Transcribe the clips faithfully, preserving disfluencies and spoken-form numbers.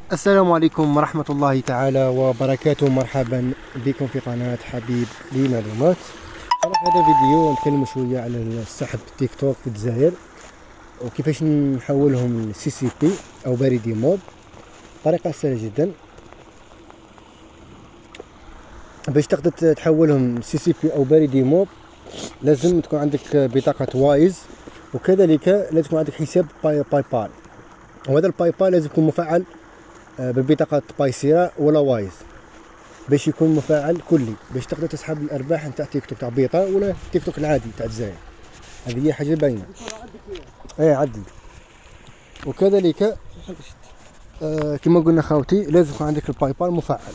السلام عليكم ورحمة الله تعالى وبركاته. مرحبا بكم في قناة حبيب لمعلومات. في هذا الفيديو نتكلم شوية على السحب تيك توك في الجزائر وكيفاش نحولهم سي سي بي أو بريد موب. طريقة سهلة جدا. باش تقدر تحولهم سي سي بي أو بريد موب لازم تكون عندك بطاقة وايز، وكذلك لازم يكون عندك حساب باي باي بال، وهذا الباي بال لازم يكون مفعل بالبطاقة بايسيرا ولا وايز باش يكون مفعل كلي باش تقدر تسحب الارباح نتاع تيك توك تاع بيطا ولا تيك توك العادي تاع الجزائر. هذه هي حاجه باينه. ايه عدل. وكذلك آه كما قلنا خاوتي لازم يكون عندك الباي بال مفعل،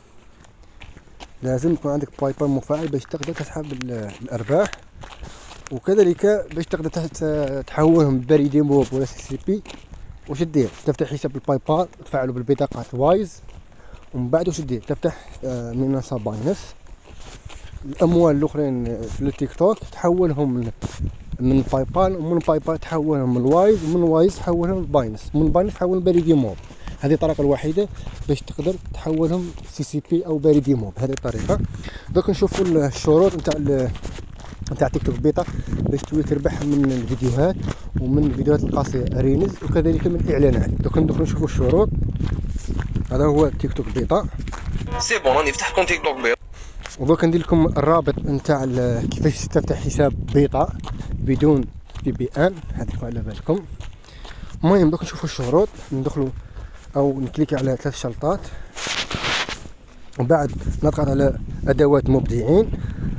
لازم يكون عندك باي بال مفعل باش تقدر تسحب الارباح، وكذلك باش تقدر تحولهم بريد موب ولا سي سي بي. واش دير؟ تفتح حساب الباي بال تفعله بالبطاقه وايز، ومن بعد واش دير؟ تفتح منصه باينس. الاموال الاخرين في التيك توك تحولهم من باي بال، ومن باي بال تحولهم الوايز، ومن وايز تحولهم باينس، ومن باينس تحولهم بريد موب. هذه الطريقه الوحيده باش تقدر تحولهم سي سي بي او بريد موب. هذه الطريقه. دوك نشوفوا الشروط نتاع نتاع تيك توك بيتا باش تولي تربح من الفيديوهات ومن الفيديوهات القصيره رينز، وكذلك من الاعلانات. دوك ندخلوا نشوفوا الشروط. هذا هو تيك توك بيتا. سي بون راني فتحت كونت تيك توك بيتا، ودوك ندير لكم الرابط نتاع كيفاش تفتح حساب بيتا بدون في بي ان، هذيكم على بالكم. المهم دوك نشوفوا الشروط. ندخلوا او نكليكي على ثلاث شلطات، ومن بعد نضغط على ادوات مبدعين،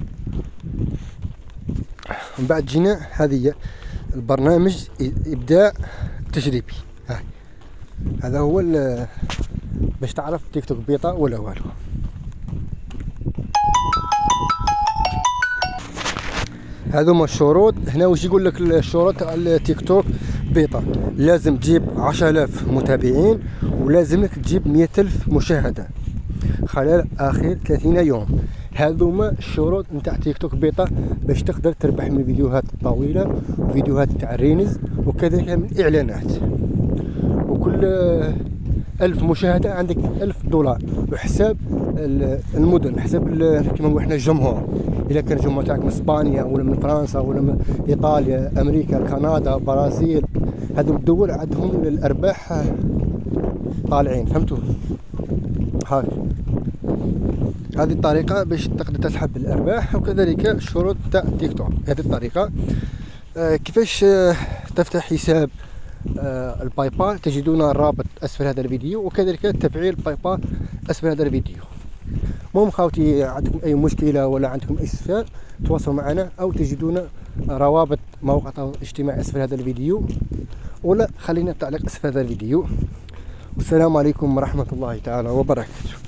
ومن بعد جينا هذه البرنامج ابداع تجريبي. ها هذا هو باش تعرف تيك توك بيتا ولا والو. هذوما الشروط. هنا واش يقول لك الشروط تاع التيك توك بيتا؟ لازم تجيب عشرة آلاف متابعين، ولازمك تجيب مئة ألف مشاهدة خلال اخر ثلاثين يوم. هذوما الشروط نتاع تيك توك بيتا باش تقدر تربح من الفيديوهات الطويله وفيديوهات تاع الرينز، وكذلك من الاعلانات. وكل ألف مشاهده عندك ألف دولار، وحساب المدن، حساب كما نقولوا احنا الجمهور. اذا كان الجمهور تاعك من اسبانيا ولا من فرنسا ولا من ايطاليا، امريكا، كندا، برازيل، هذو الدول عندهم الارباح طالعين. فهمتوا؟ هاي هذه الطريقه باش تقدر تسحب الارباح، وكذلك الشروط تاع تيك توك. هذه الطريقه. آه كيفاش آه تفتح حساب آه الباي بال تجدون الرابط اسفل هذا الفيديو، وكذلك تفعيل باي بال اسفل هذا الفيديو. المهم خاوتي، عندكم اي مشكله ولا عندكم اي استفسار تواصلوا معنا، او تجدون روابط مواقع التواصل الاجتماعي اسفل هذا الفيديو، ولا خلينا تعليق اسفل هذا الفيديو. والسلام عليكم ورحمه الله تعالى وبركاته.